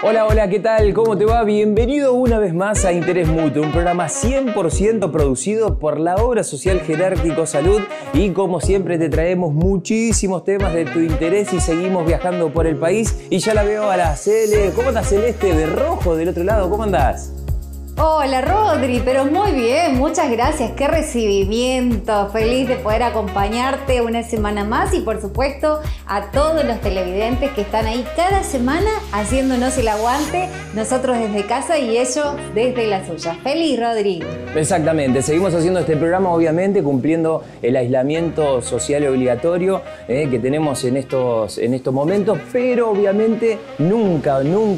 Hola, hola, ¿qué tal? ¿Cómo te va? Bienvenido una vez más a Interés Mutuo, un programa 100% producido por la Obra Social Jerárquico Salud y como siempre te traemos muchísimos temas de tu interés y seguimos viajando por el país y ya la veo a la Cele. ¿Cómo estás, Celeste? De rojo del otro lado, ¿cómo andás? Hola Rodri, pero muy bien, muchas gracias, qué recibimiento, feliz de poder acompañarte una semana más y por supuesto a todos los televidentes que están ahí cada semana haciéndonos el aguante, nosotros desde casa y ellos desde la suya. Feliz, Rodri. Exactamente, seguimos haciendo este programa obviamente cumpliendo el aislamiento social obligatorio que tenemos en estos momentos, pero obviamente nunca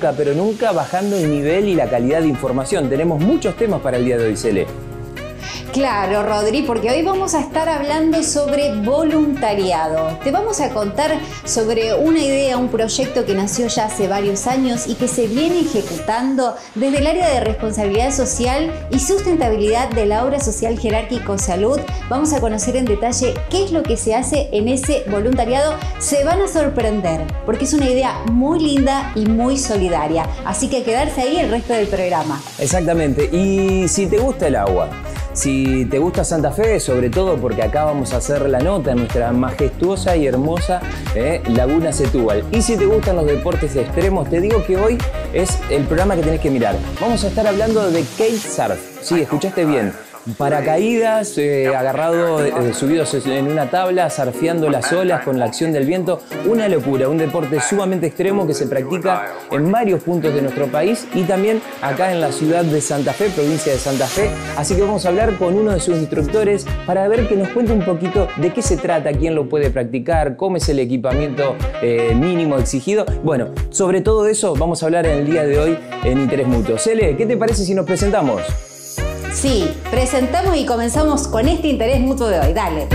bajando el nivel y la calidad de información. Tenemos muchos temas para el día de hoy, Cele. Claro, Rodri, porque hoy vamos a estar hablando sobre voluntariado. Te vamos a contar sobre una idea, un proyecto que nació ya hace varios años y que se viene ejecutando desde el área de responsabilidad social y sustentabilidad de la Obra Social Jerárquico Salud. Vamos a conocer en detalle qué es lo que se hace en ese voluntariado. Se van a sorprender porque es una idea muy linda y muy solidaria. Así que quedarse ahí el resto del programa. Exactamente. Y si te gusta el agua, si te gusta Santa Fe, sobre todo porque acá vamos a hacer la nota en nuestra majestuosa y hermosa Laguna Setúbal. Y si te gustan los deportes extremos, te digo que hoy es el programa que tenés que mirar. Vamos a estar hablando de kitesurf. Sí, escuchaste bien. Paracaídas, subidos en una tabla, surfeando las olas con la acción del viento. Una locura, un deporte sumamente extremo que se practica en varios puntos de nuestro país y también acá en la ciudad de Santa Fe, provincia de Santa Fe. Así que vamos a hablar con uno de sus instructores para ver que nos cuente un poquito de qué se trata, quién lo puede practicar, cómo es el equipamiento mínimo exigido. Bueno, sobre todo eso vamos a hablar en el día de hoy en Interés Mutuo. Cele, ¿qué te parece si nos presentamos? Sí, presentamos y comenzamos con este Interés Mutuo de hoy. Dale.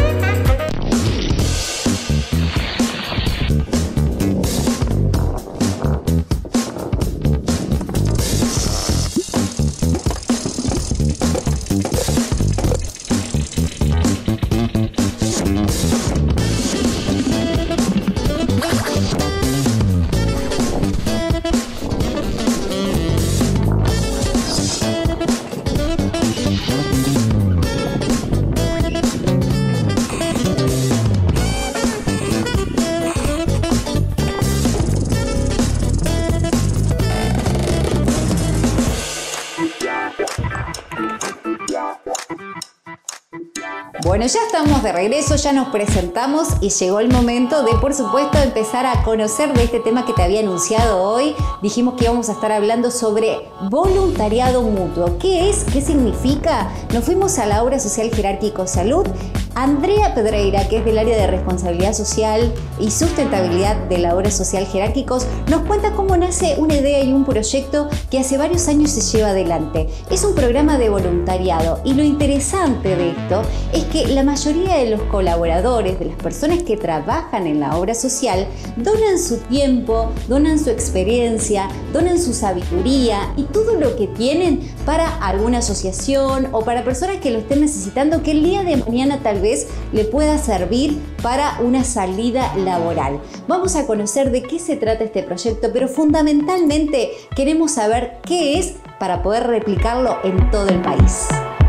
Bueno, ya estamos de regreso, ya nos presentamos y llegó el momento de, por supuesto, empezar a conocer de este tema que te había anunciado hoy. Dijimos que íbamos a estar hablando sobre voluntariado mutuo. ¿Qué es? ¿Qué significa? Nos fuimos a la Obra Social Jerárquico Salud. Andrea Pedreira, que es del área de responsabilidad social y sustentabilidad de la Obra Social Jerárquicos, nos cuenta cómo nace una idea y un proyecto que hace varios años se lleva adelante. Es un programa de voluntariado y lo interesante de esto es que la mayoría de los colaboradores, de las personas que trabajan en la obra social, donan su tiempo, donan su experiencia, donan su sabiduría y todo lo que tienen para alguna asociación o para personas que lo estén necesitando, que el día de mañana tal vez le pueda servir para una salida laboral. Vamos a conocer de qué se trata este proyecto, pero fundamentalmente queremos saber qué es para poder replicarlo en todo el país.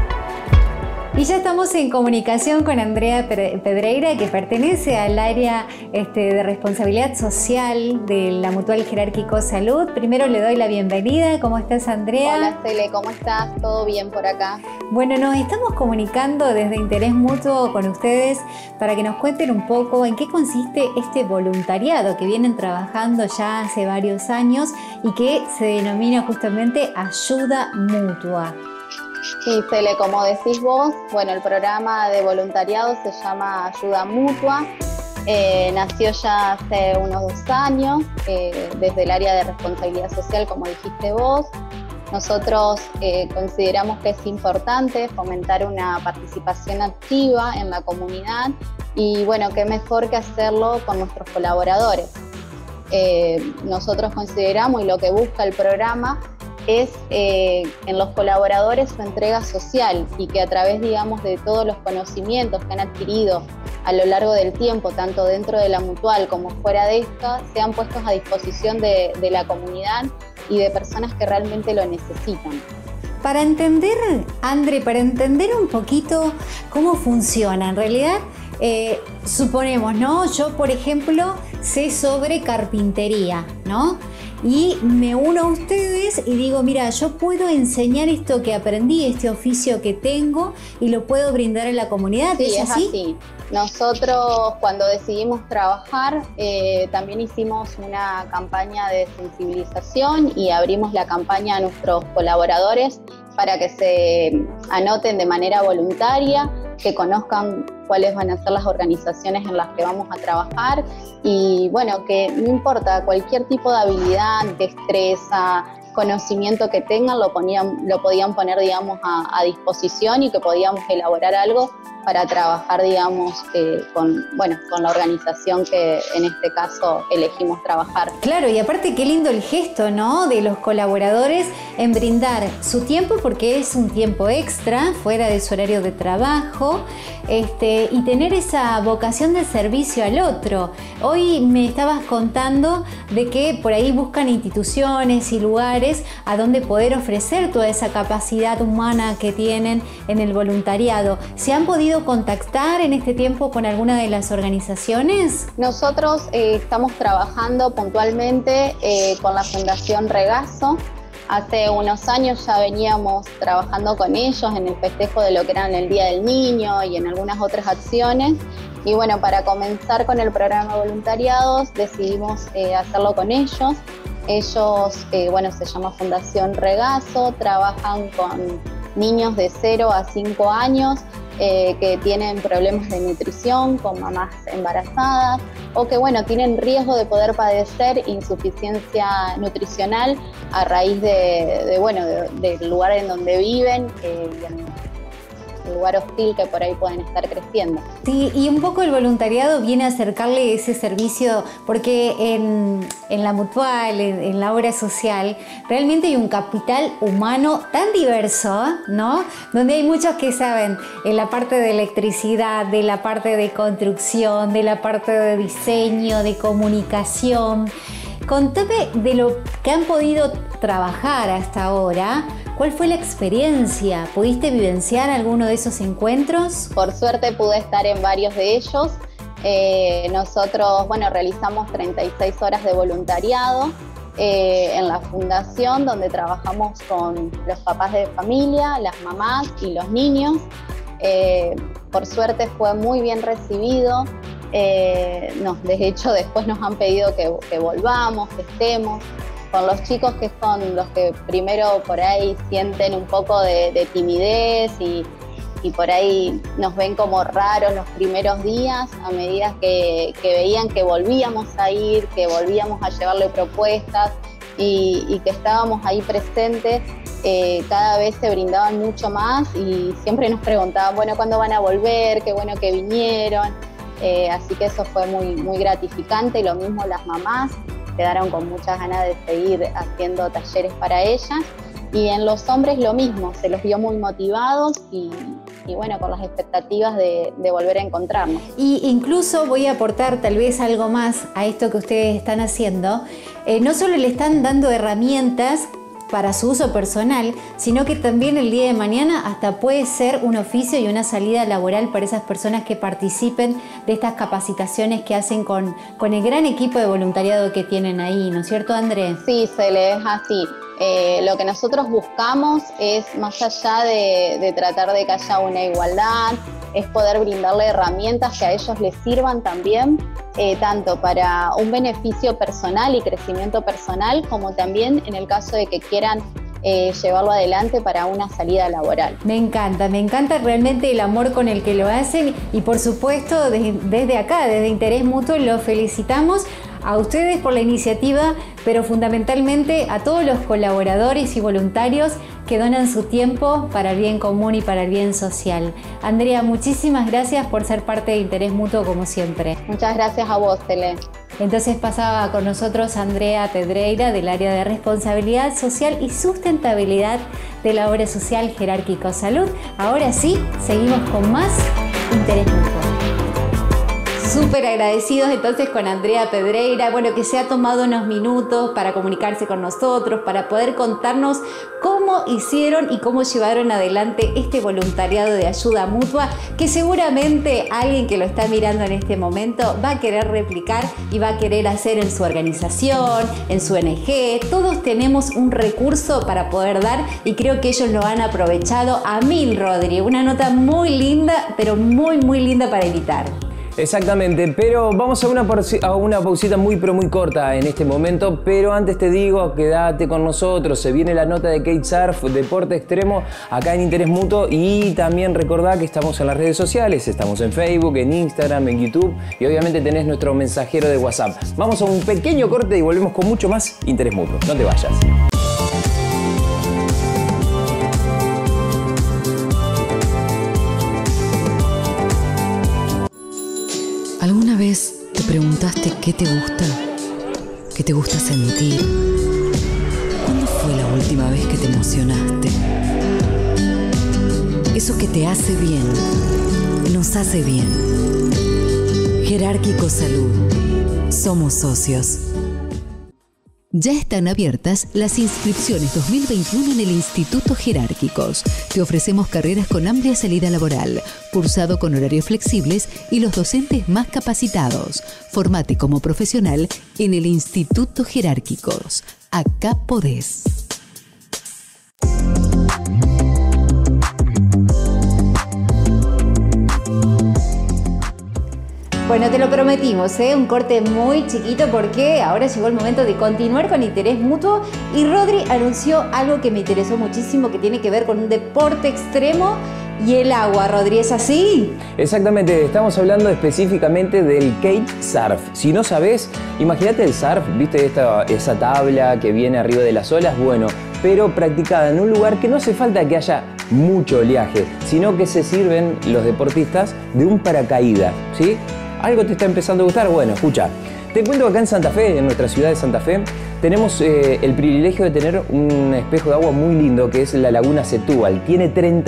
Y ya estamos en comunicación con Andrea Pedreira, que pertenece al área de responsabilidad social de la Mutual Jerárquico Salud. Primero le doy la bienvenida. ¿Cómo estás, Andrea? Hola, Cele, ¿cómo estás? ¿Todo bien por acá? Bueno, nos estamos comunicando desde Interés Mutuo con ustedes para que nos cuenten un poco en qué consiste este voluntariado que vienen trabajando ya hace varios años y que se denomina justamente Ayuda Mutua. Sí, Cele, como decís vos, bueno, el programa de voluntariado se llama Ayuda Mutua. Nació ya hace unos 2 años, desde el área de responsabilidad social, como dijiste vos. Nosotros consideramos que es importante fomentar una participación activa en la comunidad y bueno, qué mejor que hacerlo con nuestros colaboradores. Nosotros consideramos, y lo que busca el programa es en los colaboradores su entrega social y que a través, digamos, de todos los conocimientos que han adquirido a lo largo del tiempo, tanto dentro de la mutual como fuera de esta, sean puestos a disposición de la comunidad y de personas que realmente lo necesitan. Para entender, André, para entender un poquito cómo funciona, en realidad, suponemos, ¿no? Yo, por ejemplo, sé sobre carpintería, ¿no? Y me uno a ustedes y digo, mira, yo puedo enseñar esto que aprendí, este oficio que tengo, y lo puedo brindar a la comunidad. Sí, es así. Nosotros, cuando decidimos trabajar, también hicimos una campaña de sensibilización y abrimos la campaña a nuestros colaboradores para que se anoten de manera voluntaria, que conozcan cuáles van a ser las organizaciones en las que vamos a trabajar y bueno, que no importa, cualquier tipo de habilidad, destreza, conocimiento que tengan, lo podían poner, digamos, a disposición y que podíamos elaborar algo para trabajar, digamos, con la organización que en este caso elegimos trabajar. Claro, y aparte qué lindo el gesto, ¿no?, de los colaboradores en brindar su tiempo, porque es un tiempo extra, fuera de su horario de trabajo, y tener esa vocación de servicio al otro. Hoy me estabas contando de que por ahí buscan instituciones y lugares a donde poder ofrecer toda esa capacidad humana que tienen en el voluntariado. ¿Se han podido contactar en este tiempo con alguna de las organizaciones? Nosotros estamos trabajando puntualmente con la Fundación Regazo. Hace unos años ya veníamos trabajando con ellos en el festejo de lo que era el Día del Niño y en algunas otras acciones. Y bueno, para comenzar con el programa de voluntariados decidimos hacerlo con ellos. Ellos, se llama Fundación Regazo, trabajan con niños de 0 a 5 años que tienen problemas de nutrición, con mamás embarazadas o que tienen riesgo de poder padecer insuficiencia nutricional a raíz del lugar en donde viven y el lugar hostil que por ahí pueden estar creciendo. Sí, y un poco el voluntariado viene a acercarle ese servicio, porque en la mutual, en la obra social, realmente hay un capital humano tan diverso, ¿no? Donde hay muchos que saben en la parte de electricidad, de la parte de construcción, de la parte de diseño, de comunicación. Contame de lo que han podido trabajar hasta ahora. ¿Cuál fue la experiencia? ¿Pudiste vivenciar alguno de esos encuentros? Por suerte pude estar en varios de ellos. Nosotros, realizamos 36 horas de voluntariado en la fundación, donde trabajamos con los papás de familia, las mamás y los niños. Por suerte fue muy bien recibido. De hecho, después nos han pedido que volvamos, que estemos. Con los chicos, que son los que primero por ahí sienten un poco de timidez y por ahí nos ven como raros los primeros días, a medida que veían que volvíamos a ir, que volvíamos a llevarle propuestas y que estábamos ahí presentes, cada vez se brindaban mucho más y siempre nos preguntaban, ¿cuándo van a volver? Qué bueno que vinieron. Así que eso fue muy, muy gratificante. Lo mismo las mamás, quedaron con muchas ganas de seguir haciendo talleres para ellas. Y en los hombres lo mismo, se los vio muy motivados y con las expectativas de volver a encontrarnos. Y incluso voy a aportar tal vez algo más a esto que ustedes están haciendo. No solo le están dando herramientas para su uso personal, sino que también el día de mañana hasta puede ser un oficio y una salida laboral para esas personas que participen de estas capacitaciones que hacen con el gran equipo de voluntariado que tienen ahí, ¿no es cierto, André? Sí, Cele, es así. Lo que nosotros buscamos es, más allá de tratar de que haya una igualdad, es poder brindarle herramientas que a ellos les sirvan también, tanto para un beneficio personal y crecimiento personal, como también en el caso de que quieran llevarlo adelante para una salida laboral. Me encanta realmente el amor con el que lo hacen y por supuesto desde acá, desde Interés Mutuo, los felicitamos a ustedes por la iniciativa, pero fundamentalmente a todos los colaboradores y voluntarios que donan su tiempo para el bien común y para el bien social. Andrea, muchísimas gracias por ser parte de Interés Mutuo como siempre. Muchas gracias a vos, Tele. Entonces pasaba con nosotros Andrea Pedreira del área de responsabilidad social y sustentabilidad de la obra social Jerárquico Salud. Ahora sí, seguimos con más Interés Mutuo. súper agradecidos entonces con Andrea Pedreira, bueno, que se ha tomado unos minutos para comunicarse con nosotros, para poder contarnos cómo hicieron y cómo llevaron adelante este voluntariado de ayuda mutua, que seguramente alguien que lo está mirando en este momento va a querer replicar y va a querer hacer en su organización, en su ONG. Todos tenemos un recurso para poder dar y creo que ellos lo han aprovechado a mil, Rodri. Una nota muy linda, pero muy linda para evitar. Exactamente, pero vamos a una pausita muy corta en este momento, pero antes te digo, quédate con nosotros, se viene la nota de Kitesurf, deporte extremo, acá en Interés Mutuo, y también recordá que estamos en las redes sociales, estamos en Facebook, en Instagram, en YouTube, y obviamente tenés nuestro mensajero de WhatsApp. Vamos a un pequeño corte y volvemos con mucho más Interés Mutuo, no te vayas. ¿Alguna vez te preguntaste qué te gusta? ¿Qué te gusta sentir? ¿Cuándo fue la última vez que te emocionaste? Eso que te hace bien, nos hace bien. Jerárquico Salud. Somos socios. Ya están abiertas las inscripciones 2021 en el Instituto Jerárquicos. Te ofrecemos carreras con amplia salida laboral, cursado con horarios flexibles y los docentes más capacitados. Formate como profesional en el Instituto Jerárquicos. Acá podés. Bueno, te lo prometimos, un corte muy chiquito porque ahora llegó el momento de continuar con Interés Mutuo y Rodri anunció algo que me interesó muchísimo, que tiene que ver con un deporte extremo y el agua. Rodri, ¿es así? Exactamente, estamos hablando específicamente del kitesurf. Si no sabés, imagínate el surf, ¿viste esa tabla que viene arriba de las olas? Bueno, pero practicada en un lugar que no hace falta que haya mucho oleaje, sino que se sirven los deportistas de un paracaídas, ¿sí? ¿Algo te está empezando a gustar? Bueno, escucha. Te cuento que acá en Santa Fe, en nuestra ciudad de Santa Fe, tenemos el privilegio de tener un espejo de agua muy lindo que es la Laguna Setúbal. Tiene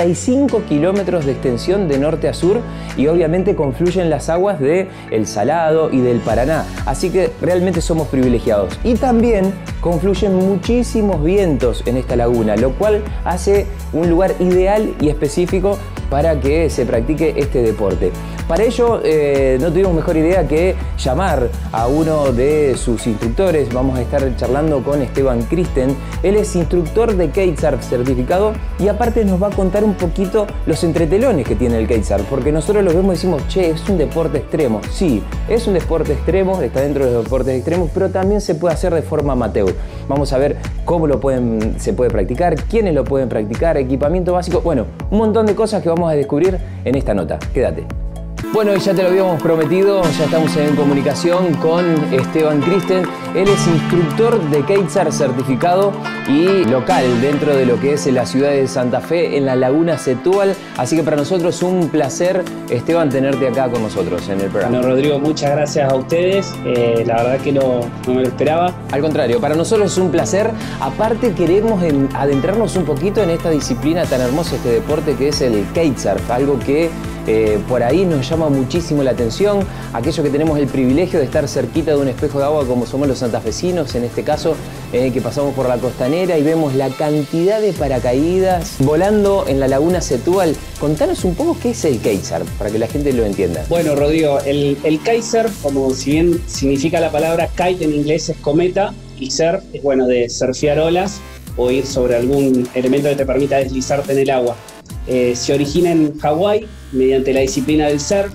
35 kilómetros de extensión de norte a sur y obviamente confluyen las aguas de El Salado y del Paraná. Así que realmente somos privilegiados. Y también confluyen muchísimos vientos en esta laguna, lo cual hace un lugar ideal y específico para que se practique este deporte. Para ello no tuvimos mejor idea que llamar a uno de sus instructores. Vamos a estar charlando con Esteban Kristen. Él es instructor de kitesurf certificado y aparte nos va a contar un poquito los entretelones que tiene el kitesurf, porque nosotros los vemos y decimos, che, es un deporte extremo. Sí, es un deporte extremo, está dentro de los deportes extremos, pero también se puede hacer de forma amateur. Vamos a ver cómo se puede practicar, quiénes lo pueden practicar, equipamiento básico, bueno, un montón de cosas que vamos a descubrir en esta nota. Quédate. Bueno, ya te lo habíamos prometido, ya estamos en comunicación con Esteban Kristen. Él es instructor de kitesurf certificado y local dentro de lo que es la ciudad de Santa Fe, en la Laguna Setúbal. Así que para nosotros es un placer, Esteban, tenerte acá con nosotros en el programa. Bueno, Rodrigo, muchas gracias a ustedes. La verdad que no me lo esperaba. Al contrario, para nosotros es un placer. Aparte queremos adentrarnos un poquito en esta disciplina tan hermosa, este deporte que es el kitesurf, algo que por ahí nos llama muchísimo la atención, aquellos que tenemos el privilegio de estar cerquita de un espejo de agua como somos los santafesinos, en este caso, que pasamos por la costanera y vemos la cantidad de paracaídas volando en la Laguna Setúbal. Contanos un poco qué es el kitesurf, para que la gente lo entienda. Bueno, Rodrigo, el kitesurf, como si bien significa la palabra kite en inglés, es cometa, y surf es bueno de surfear olas o ir sobre algún elemento que te permita deslizarte en el agua. Se origina en Hawái mediante la disciplina del surf,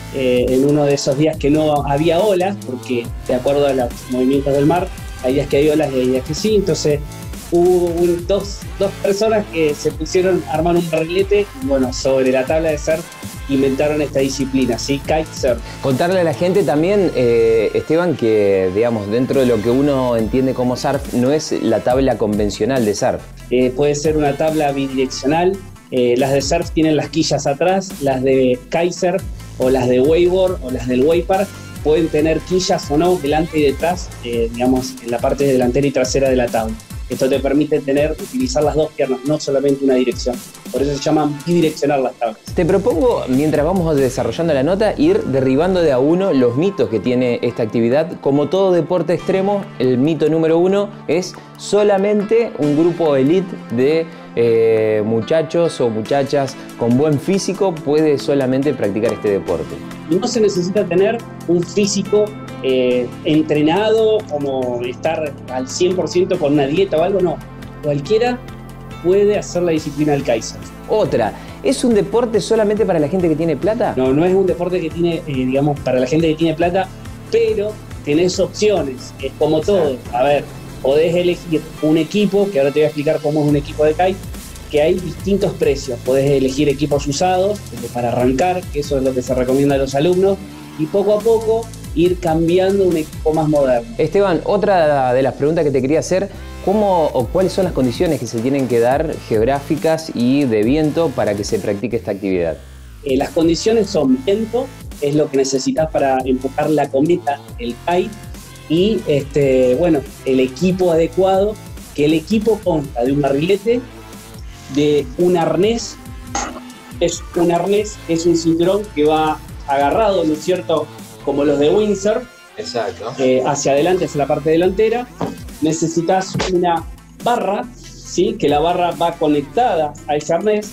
en uno de esos días que no había olas, porque de acuerdo a los movimientos del mar, hay días que hay olas y hay días que sí. Entonces hubo dos personas que se pusieron a armar un barrilete y bueno, sobre la tabla de surf inventaron esta disciplina, ¿sí? Kitesurf. Contarle a la gente también, Esteban, que digamos, dentro de lo que uno entiende como surf, no es la tabla convencional de surf. Puede ser una tabla bidireccional. Las de surf tienen las quillas atrás, las de kitesurf o las de wakeboard o las del wakepark pueden tener quillas o no delante y detrás, digamos, en la parte delantera y trasera de la tabla. Esto te permite utilizar las dos piernas, no solamente una dirección. Por eso se llaman bidireccional las tablas. Te propongo, mientras vamos desarrollando la nota, ir derribando de a uno los mitos que tiene esta actividad. Como todo deporte extremo, el mito número 1 es solamente un grupo elite de muchachos o muchachas con buen físico puede solamente practicar este deporte. No se necesita tener un físico entrenado, como estar al 100% con una dieta o algo, no. Cualquiera puede hacer la disciplina del kitesurf. Otra, ¿es un deporte solamente para la gente que tiene plata? No, no es un deporte que tiene, digamos, para la gente que tiene plata, pero tenés opciones, es como todo. A ver, podés elegir un equipo, que ahora te voy a explicar cómo es un equipo de kite, que hay distintos precios. Podés elegir equipos usados, como para arrancar, que eso es lo que se recomienda a los alumnos, y poco a poco ir cambiando un equipo más moderno. Esteban, otra de las preguntas que te quería hacer, ¿cómo o cuáles son las condiciones que se tienen que dar geográficas y de viento para que se practique esta actividad? Las condiciones son viento, es lo que necesitas para empujar la cometa, el kite, y el equipo adecuado, que el equipo consta de un barrilete, de un arnés. Un arnés es un cinturón que va agarrado, ¿no es cierto?, como los de windsurf. Exacto. Hacia adelante, hacia la parte delantera. Necesitas una barra, ¿sí?, que la barra va conectada a ese arnés.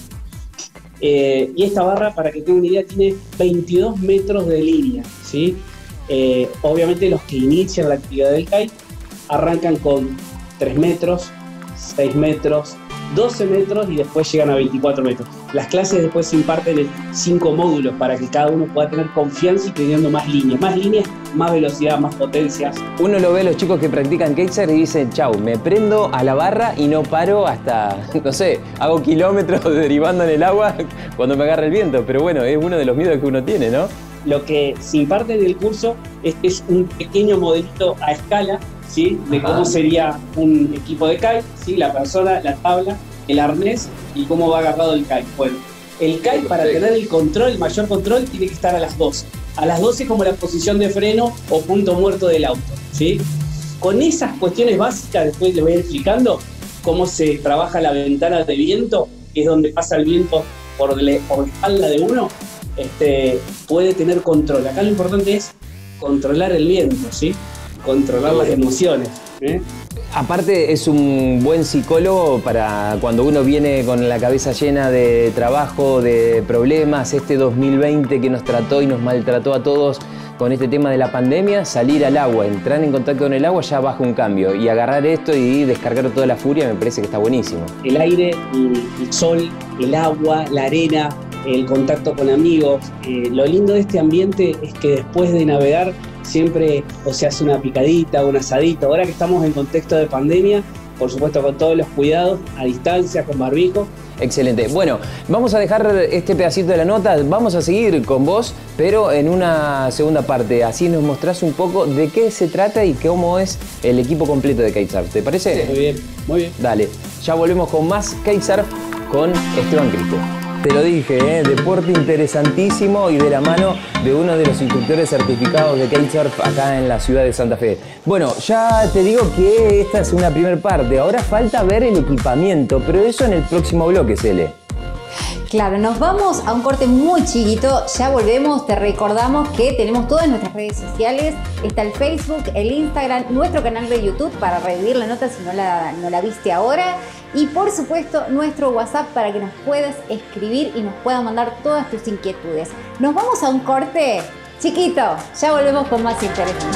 Y esta barra, para que tengan una idea, tiene 22 metros de línea, ¿sí? Obviamente los que inician la actividad del kite arrancan con 3 metros, 6 metros, 12 metros y después llegan a 24 metros. Las clases después se imparten en 5 módulos para que cada uno pueda tener confianza y teniendo más líneas, más velocidad, más potencias. Uno lo ve a los chicos que practican kitesurf y dicen, chau, me prendo a la barra y no paro hasta, no sé, hago kilómetros derivando en el agua cuando me agarra el viento. Pero bueno, es uno de los miedos que uno tiene, ¿no? Lo que se imparte en el curso es un pequeño modelito a escala, ¿sí?, de cómo sería un equipo de kite, ¿sí?, la persona, la tabla, el arnés y cómo va agarrado el kite. Bueno, el kite, para tener el control, el mayor control, tiene que estar a las 12. A las 12 como la posición de freno o punto muerto del auto, ¿sí? Con esas cuestiones básicas, después les voy a ir explicando cómo se trabaja la ventana de viento, que es donde pasa el viento por la espalda de uno, puede tener control. Acá lo importante es controlar el viento, ¿sí?, controlar las emociones, ¿eh? Aparte es un buen psicólogo para cuando uno viene con la cabeza llena de trabajo, de problemas, este 2020 que nos trató y nos maltrató a todos con este tema de la pandemia, salir al agua, entrar en contacto con el agua ya baja un cambio y agarrar esto y descargar toda la furia me parece que está buenísimo. El aire, el sol, el agua, la arena, el contacto con amigos. Lo lindo de este ambiente es que después de navegar siempre o se hace una picadita, un asadito. Ahora que estamos en contexto de pandemia, por supuesto con todos los cuidados, a distancia, con barbijo. Excelente. Bueno, vamos a dejar este pedacito de la nota, vamos a seguir con vos, pero en una segunda parte. Así nos mostrás un poco de qué se trata y cómo es el equipo completo de kitesurf. ¿Te parece? Sí, muy bien, muy bien. Dale, ya volvemos con más kitesurf con Esteban Cristo. Te lo dije, deporte interesantísimo y de la mano de uno de los instructores certificados de kitesurf acá en la ciudad de Santa Fe. Bueno, ya te digo que esta es una primera parte, ahora falta ver el equipamiento, pero eso en el próximo bloque, Cele. Claro, nos vamos a un corte muy chiquito, ya volvemos, te recordamos que tenemos todas nuestras redes sociales, está el Facebook, el Instagram, nuestro canal de YouTube para revivir la nota si no la viste ahora y por supuesto nuestro WhatsApp para que nos puedas escribir y nos puedas mandar todas tus inquietudes. Nos vamos a un corte chiquito, ya volvemos con más interesantes.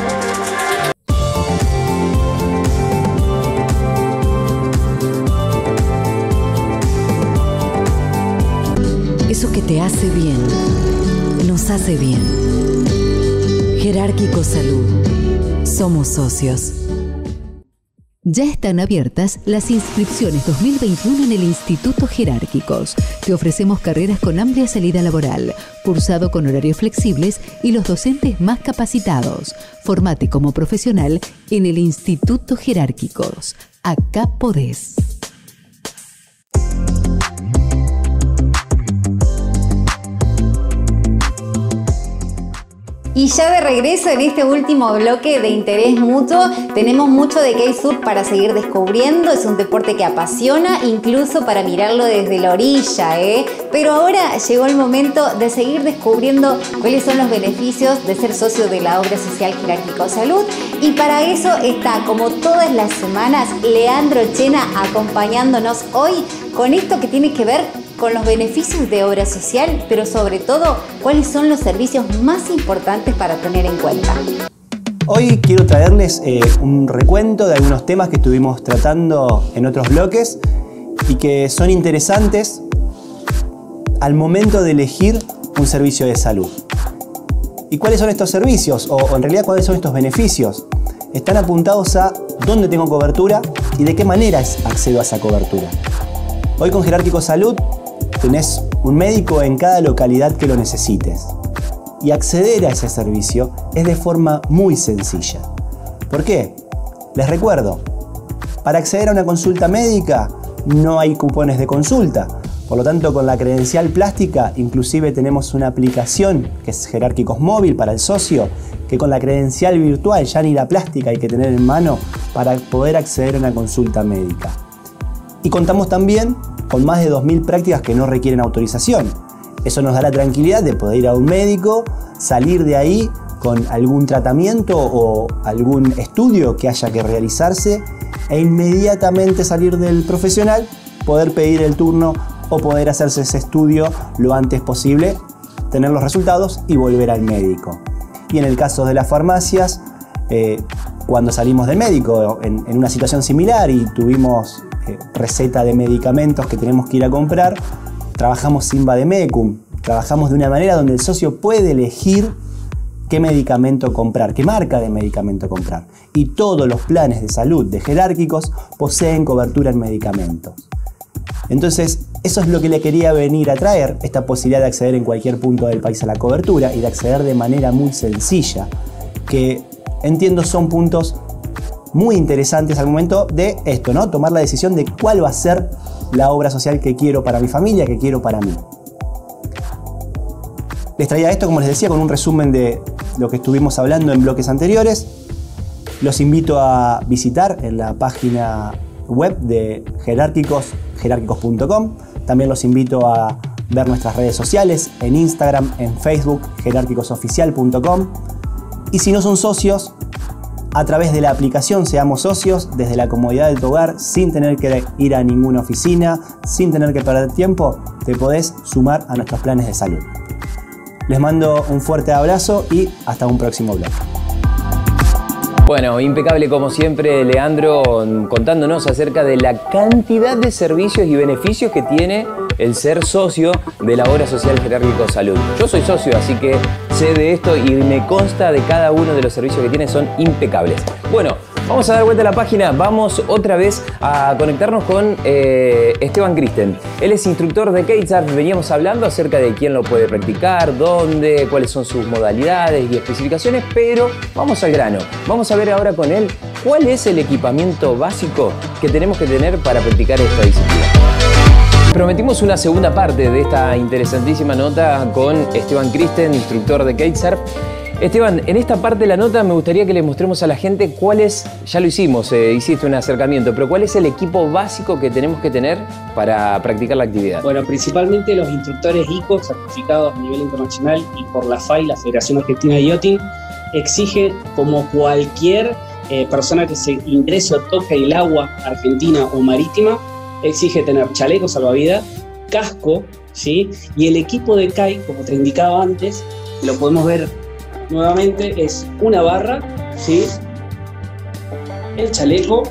Eso que te hace bien, nos hace bien. Jerárquico Salud. Somos socios. Ya están abiertas las inscripciones 2021 en el Instituto Jerárquicos. Te ofrecemos carreras con amplia salida laboral, cursado con horarios flexibles y los docentes más capacitados. Formate como profesional en el Instituto Jerárquicos. Acá podés. Y ya de regreso en este último bloque de interés mutuo, tenemos mucho de kitesurf para seguir descubriendo. Es un deporte que apasiona, incluso para mirarlo desde la orilla, ¿eh? Pero ahora llegó el momento de seguir descubriendo cuáles son los beneficios de ser socio de la obra social Jerárquico Salud. Y para eso está, como todas las semanas, Leandro Chena acompañándonos hoy con esto que tiene que ver con los beneficios de obra social, pero sobre todo, cuáles son los servicios más importantes para tener en cuenta. Hoy quiero traerles un recuento de algunos temas que estuvimos tratando en otros bloques y que son interesantes al momento de elegir un servicio de salud. ¿Y cuáles son estos servicios? O en realidad, ¿cuáles son estos beneficios? Están apuntados a dónde tengo cobertura y de qué manera accedo a esa cobertura. Hoy con Jerárquico Salud tenés un médico en cada localidad que lo necesites. Y acceder a ese servicio es de forma muy sencilla. ¿Por qué? Les recuerdo, para acceder a una consulta médica no hay cupones de consulta. Por lo tanto, con la credencial plástica, inclusive tenemos una aplicación que es Jerárquicos Móvil para el socio, que con la credencial virtual ya ni la plástica hay que tener en mano para poder acceder a una consulta médica. Y contamos también con más de 2.000 prácticas que no requieren autorización. Eso nos da la tranquilidad de poder ir a un médico, salir de ahí con algún tratamiento o algún estudio que haya que realizarse e inmediatamente salir del profesional, poder pedir el turno o poder hacerse ese estudio lo antes posible, tener los resultados y volver al médico. Y en el caso de las farmacias, cuando salimos del médico en una situación similar y tuvimos receta de medicamentos que tenemos que ir a comprar, trabajamos sin vademecum, trabajamos de una manera donde el socio puede elegir qué medicamento comprar, qué marca de medicamento comprar. Y todos los planes de salud de Jerárquicos poseen cobertura en medicamentos. Entonces, eso es lo que le quería venir a traer, esta posibilidad de acceder en cualquier punto del país a la cobertura y de acceder de manera muy sencilla, que entiendo son puntos muy interesantes al momento de esto, ¿no? Tomar la decisión de cuál va a ser la obra social que quiero para mi familia, que quiero para mí. Les traía esto, como les decía, con un resumen de lo que estuvimos hablando en bloques anteriores. Los invito a visitar en la página web de Jerárquicos, jerárquicos.com. También los invito a ver nuestras redes sociales en Instagram, en Facebook, jerárquicosoficial.com. Y si no son socios, a través de la aplicación Seamos Socios, desde la comodidad de tu hogar, sin tener que ir a ninguna oficina, sin tener que perder tiempo, te podés sumar a nuestros planes de salud. Les mando un fuerte abrazo y hasta un próximo blog. Bueno, impecable como siempre, Leandro, contándonos acerca de la cantidad de servicios y beneficios que tiene el ser socio de la obra social Jerárquico Salud. Yo soy socio, así que sé de esto y me consta de cada uno de los servicios que tiene, son impecables. Bueno, vamos a dar vuelta a la página, vamos otra vez a conectarnos con Esteban Kristen. Él es instructor de kitesurf, veníamos hablando acerca de quién lo puede practicar, dónde, cuáles son sus modalidades y especificaciones, pero vamos al grano. Vamos a ver ahora con él cuál es el equipamiento básico que tenemos que tener para practicar esta disciplina. Prometimos una segunda parte de esta interesantísima nota con Esteban Kristen, instructor de kitesurf. Esteban, en esta parte de la nota me gustaría que le mostremos a la gente cuál es, ya lo hicimos, hiciste un acercamiento, pero cuál es el equipo básico que tenemos que tener para practicar la actividad. Bueno, principalmente los instructores ICO certificados a nivel internacional y por la FAI, la Federación Argentina de Yachting, exige como cualquier persona que se ingrese o toque el agua argentina o marítima, exige tener chaleco salvavidas, casco, ¿sí? Y el equipo de kite, como te indicaba antes, lo podemos ver nuevamente, es una barra, ¿sí? El chaleco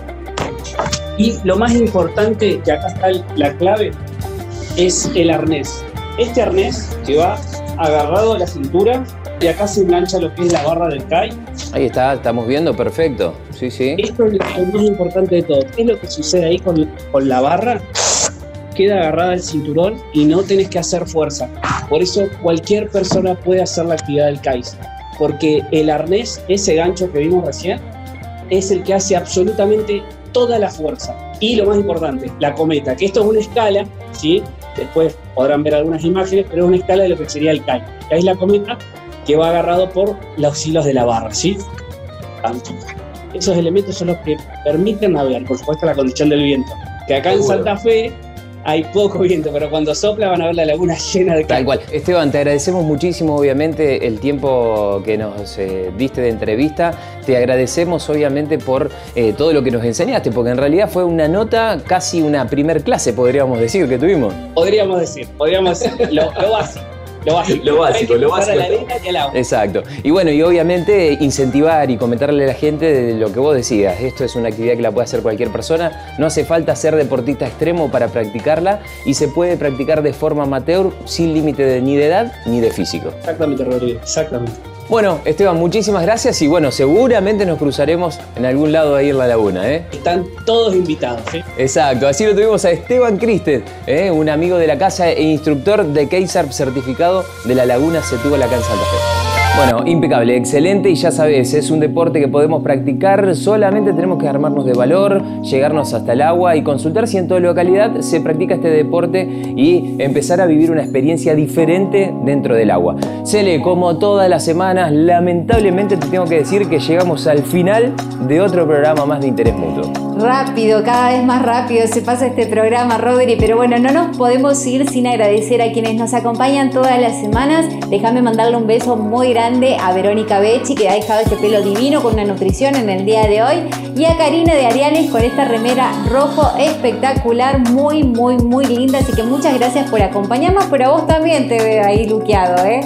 y lo más importante, que acá está la clave, es el arnés. Este arnés que va agarrado a la cintura y acá se engancha lo que es la barra del kite. Ahí está, estamos viendo, perfecto. Sí, sí. Esto es lo más importante de todo. ¿Qué es lo que sucede ahí con la barra? Queda agarrada al cinturón y no tenés que hacer fuerza. Por eso cualquier persona puede hacer la actividad del kite. Porque el arnés, ese gancho que vimos recién, es el que hace absolutamente toda la fuerza. Y lo más importante, la cometa, que esto es una escala, ¿sí? Después podrán ver algunas imágenes, pero es una escala de lo que sería el kite. Acá es la cometa, que va agarrado por los hilos de la barra, ¿sí? Esos elementos son los que permiten navegar, por supuesto la condición del viento, que acá en Santa Fe hay poco viento, pero cuando sopla van a ver la laguna llena de calma. Tal cual. Esteban, te agradecemos muchísimo, obviamente, el tiempo que nos diste de entrevista. Te agradecemos, obviamente, por todo lo que nos enseñaste, porque en realidad fue una nota, casi una primer clase, podríamos decir, que tuvimos. Podríamos decir, lo básico. Lo básico. A la arena y al agua. Exacto. Y bueno, y obviamente incentivar y comentarle a la gente de lo que vos decías. Esto es una actividad que la puede hacer cualquier persona. No hace falta ser deportista extremo para practicarla y se puede practicar de forma amateur sin límite ni de edad ni de físico. Exactamente, Rodrigo. Exactamente. Bueno, Esteban, muchísimas gracias y bueno, seguramente nos cruzaremos en algún lado ahí en la laguna, ¿eh? Están todos invitados, ¿sí? Exacto, así lo tuvimos a Esteban Christen, un amigo de la casa e instructor de kitesurf certificado de la Laguna Setúbal acá en Santa Fe. Bueno, impecable, excelente y ya sabes, es un deporte que podemos practicar, solamente tenemos que armarnos de valor, llegarnos hasta el agua y consultar si en toda localidad se practica este deporte y empezar a vivir una experiencia diferente dentro del agua. Cele, como todas las semanas, lamentablemente te tengo que decir que llegamos al final de otro programa más de Interés Mutuo. Rápido, cada vez más rápido se pasa este programa, Rodri, pero bueno, no nos podemos ir sin agradecer a quienes nos acompañan todas las semanas. Déjame mandarle un beso muy grande a Verónica Becci, que ha dejado este pelo divino con una nutrición en el día de hoy, y a Karina de Ariales con esta remera rojo espectacular, muy, muy, muy linda, así que muchas gracias por acompañarnos, pero a vos también te veo ahí luqueado, ¿eh?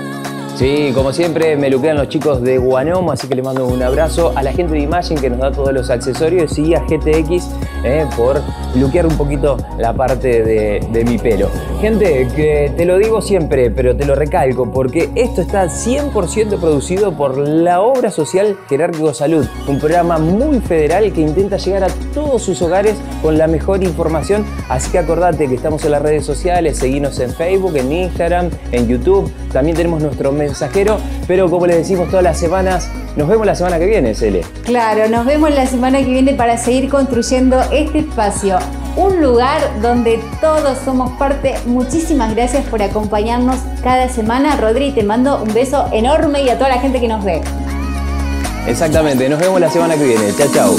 Sí, como siempre me luquean los chicos de Guanomo, así que les mando un abrazo a la gente de Imagine que nos da todos los accesorios y a GTX por luquear un poquito la parte de mi pelo. Gente, que te lo digo siempre, pero te lo recalco, porque esto está 100% producido por la obra social Jerárquico Salud, un programa muy federal que intenta llegar a todos sus hogares con la mejor información, así que acordate que estamos en las redes sociales, seguinos en Facebook, en Instagram, en YouTube, también tenemos nuestro mensajero, pero como les decimos todas las semanas, nos vemos la semana que viene, Cele. Claro, nos vemos la semana que viene para seguir construyendo este espacio, un lugar donde todos somos parte. Muchísimas gracias por acompañarnos cada semana. Rodri, te mando un beso enorme y a toda la gente que nos ve. Exactamente, nos vemos la semana que viene. Chao, chao.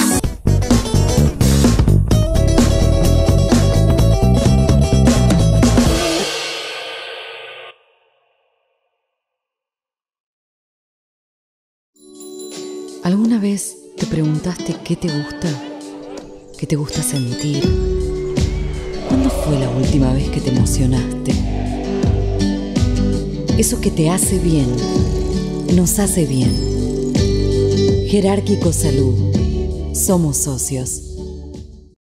¿Alguna vez te preguntaste qué te gusta? ¿Qué te gusta sentir? ¿Cuándo fue la última vez que te emocionaste? Eso que te hace bien, nos hace bien. Jerárquico Salud. Somos socios.